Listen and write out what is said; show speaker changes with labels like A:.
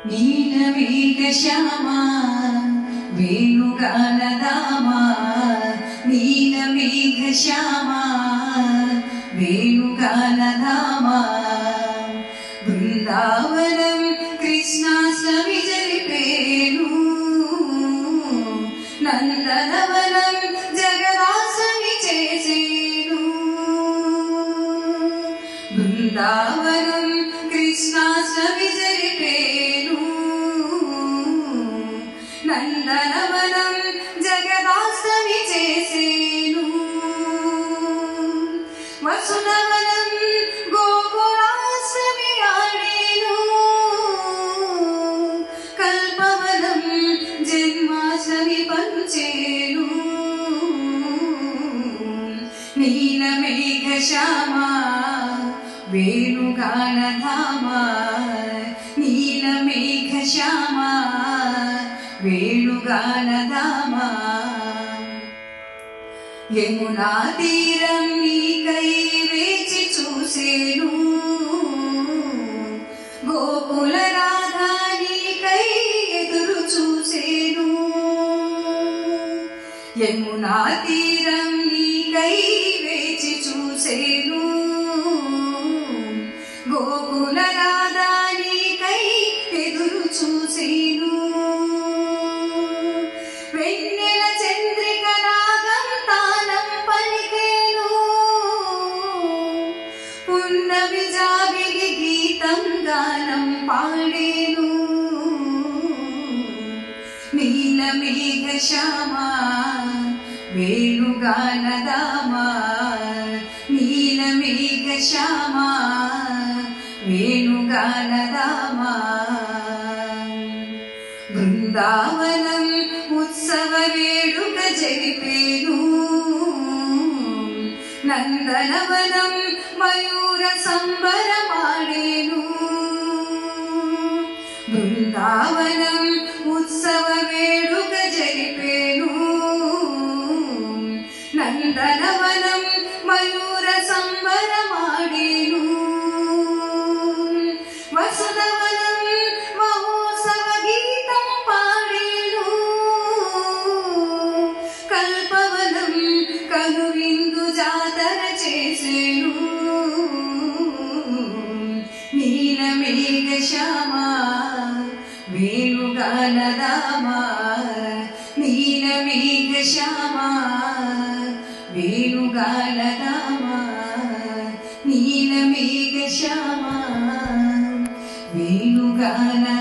A: నీలమేఘశ్యామా వేణుగానదామా నీలమేఘశ్యామా వేణుగానదామా బృందావనం కృష్ణాష్టమి జరిపేను నందనవనం జగదాష్టమి చేసేను బృందావనం కృష్ణాష్టమి జరిపేను నందనవనం జగదాష్టమి చేసేను వసునవనం గోకులాష్టమి ఆడేను కల్పవనం జన్మాష్టమి పంచేను నీలమేఘశ్యామా వేణుగానధామా నీలమేఘశ్యామా వేణుగానధామా యమునా తీరం నీకై వేచి చూసేను గోకుల రాధా నీకై ఎదురు చూసేను యమునా తీరం నీకై వేచి చూసేను గోకుల రాధా నీకై ఎదురు చూసేను వెన్నెల చంద్రిక రాగం తానం పలికేను పున్నమి జాబిలి గీతం గానం పాడేను నీలమేఘశ్యామా వేణుగానదామా నీలమేఘశ్యామా వేణుగానదామా బృందావనం ఉత్సవ వేడుక జరిపేను నందనవనం మయూర సంబరమాడేను బృందావనం ఉత్సవ వేడుక జరిపేను నందనవనం మయూర సంబరమాడేను వసుదవనం మహోత్సవ గీతం పాడేను కల్పవనం కనువిందు జాతర చేసేను నీలమేఘశ్యామా వేణుగానదామా నీలమేఘశ్యామా వేణుగానదామా నీలమేఘశ్యామా వేణుగాన